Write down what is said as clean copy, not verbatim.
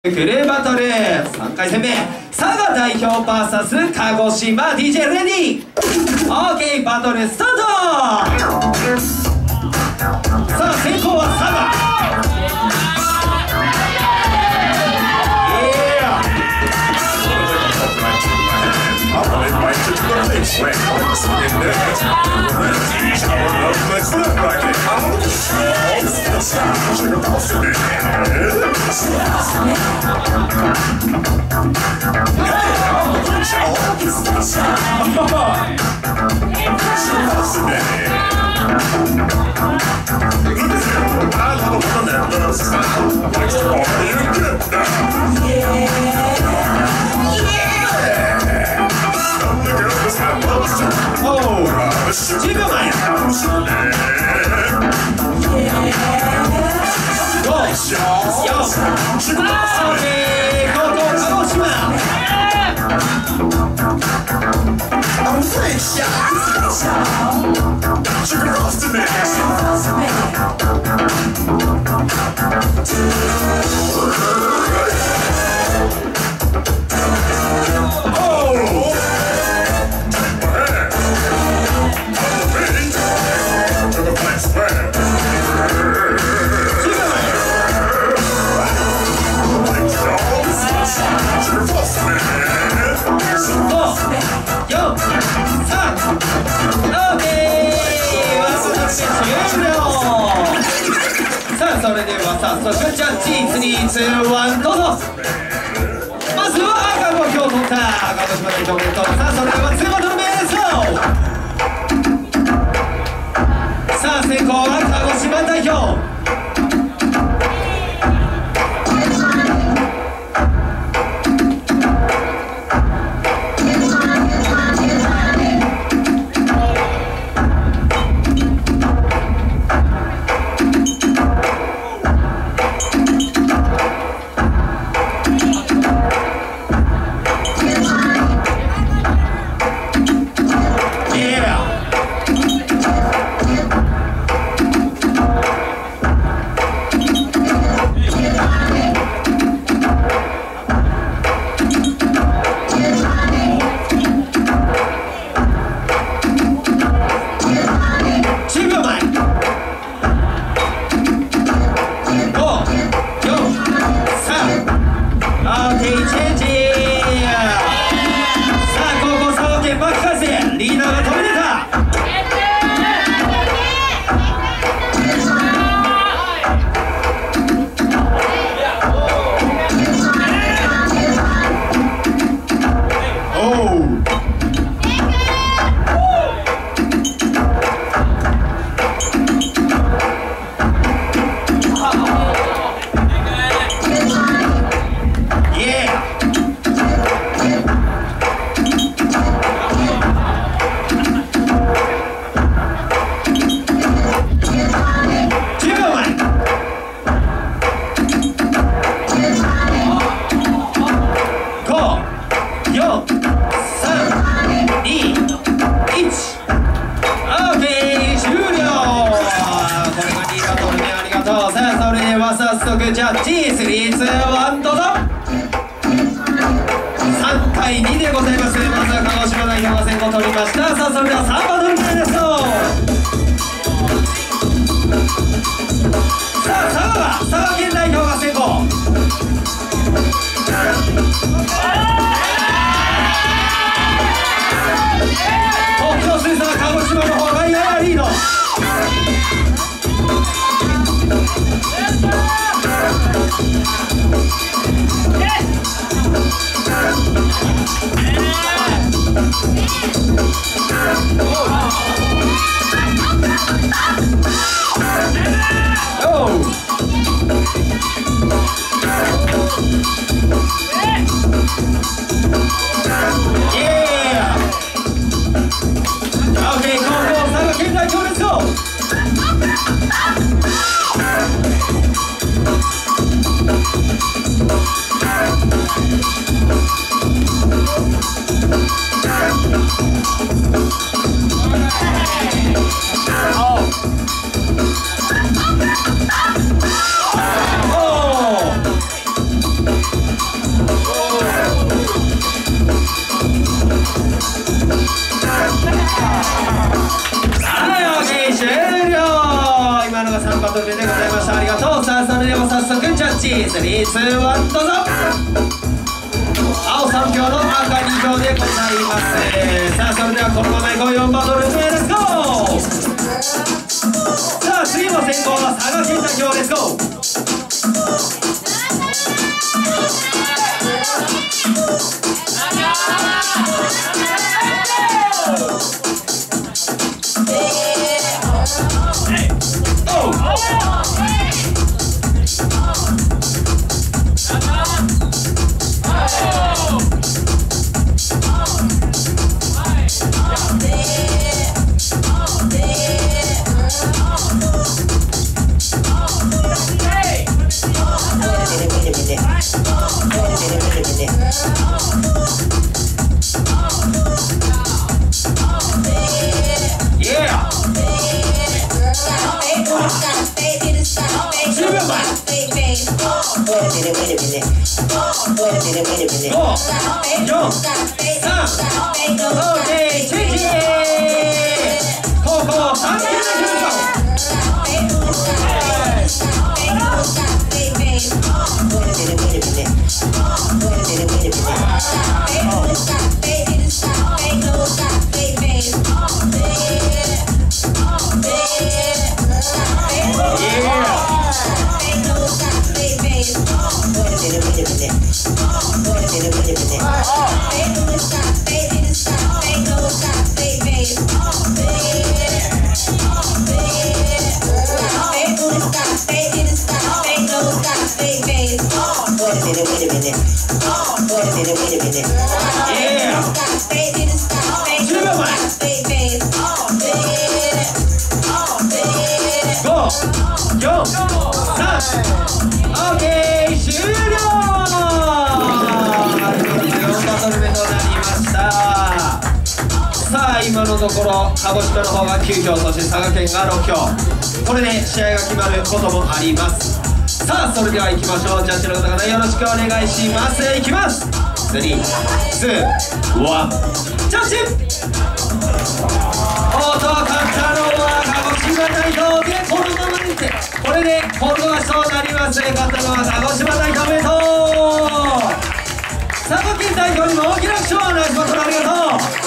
クルーバトル3回戦目、佐賀代表 VS 鹿児島 DJ レディー。 OK バトルスタート。さあ先攻は佐賀。10秒前。それでは早速ジャッジ3、2、1どうぞ。まずは赤の票を取った鹿児島代表おめでとう。さあそれでは2バトル目です。さあ先攻は鹿児島代表。早速ジャッジ3、2、1どうぞ。3対2でございます。まずは鹿児島代表が先行取りました。さあそれでは3バトル目です。さあ佐賀県代表が先行。東京水産鹿児島の方がややリード。Oh! 321どうぞ。青3票の赤2票でございます。さあそれではこのままいこう4バトル目、レッツゴー。さあ次も先行は佐賀県代表、レッツゴー。今のところ鹿児島の方が9票、そして佐賀県が6票、これで試合が決まることもあります。さあそれでは行きましょう。ジャッジの方々よろしくお願いします。いきます。3、2、1、ジャッジ。勝ったのは鹿児島代表で、このままにてこれで今度はそうなります。勝ったのは鹿児島代表、おめでとう。佐賀県代表にも大きな拍手をお願いします。ありがとう。